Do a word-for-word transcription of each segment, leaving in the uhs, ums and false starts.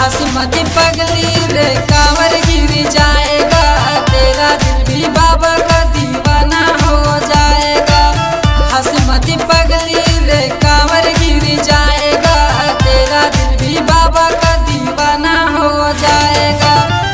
हसमती पगली रे कांवर गिर जाएगा, तेरा दिल भी बाबा का दीवाना हो जाएगा। हसमती पगली रे कांवर गिर जाएगा, तेरा दिल भी बाबा का दीवाना हो जाएगा।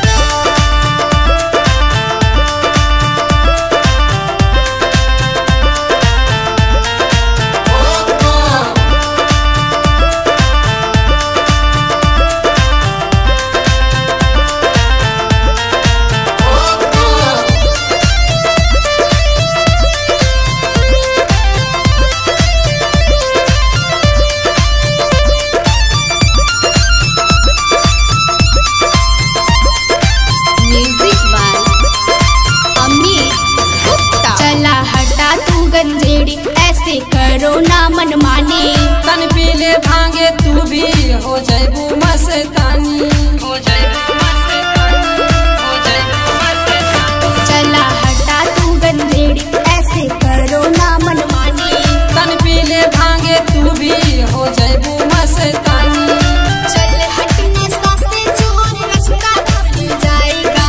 ऐसे करो ना मन माने, तन पीले भांगे तू भी हो जाएबू मस्तानी, हो जाएबू मस्तानी, हो जाएबू मस्तानी। चला हटा तू गंजेड़ी, ऐसे करो ना मन माने, तन पीले भांगे तू भी हो जाएबू मस्तानी। चल हटने सासे चोर रास्ता भूल जाएगा,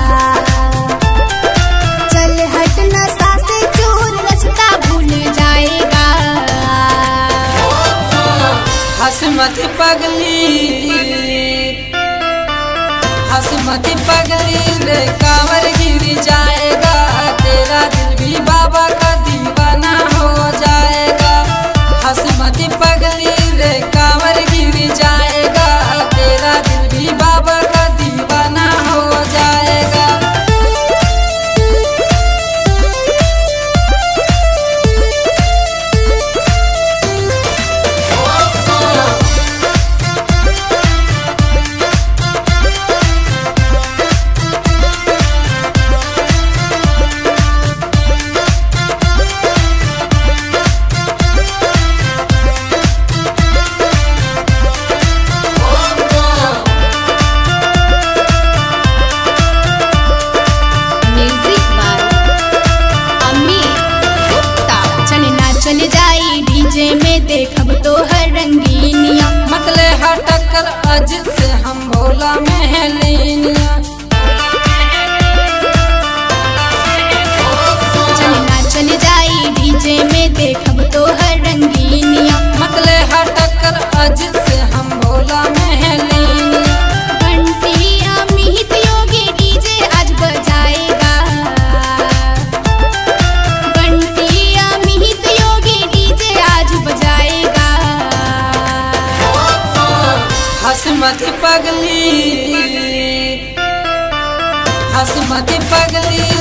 चल हटना सासे चोर रास्ता भूल जाएगा। हसमती पगली, हसमती पगली रे कांवर गिर जाएगा, तेरा दिल भी बाबा का दीवाना हो जाएगा। हसमती पगली रे कांवर गिर जाएगा, तेरा दिल भी बाबा का दीवाना हो जाएगा। चल जाई डीजे में देखब तो हर रंगीनिया, मतले हटकर अज से हम भोला महलीनिया। चलना चल जाई डीजे में देखब तो हर रंगीनिया, मतले हटकर अज से हम भोला महलीनिया। घंटी अमित योगी डीजे आज बजाएगा, घंटी अमित योगी डीजे आज बजाएगा। हसमती पगली, हसमती पगली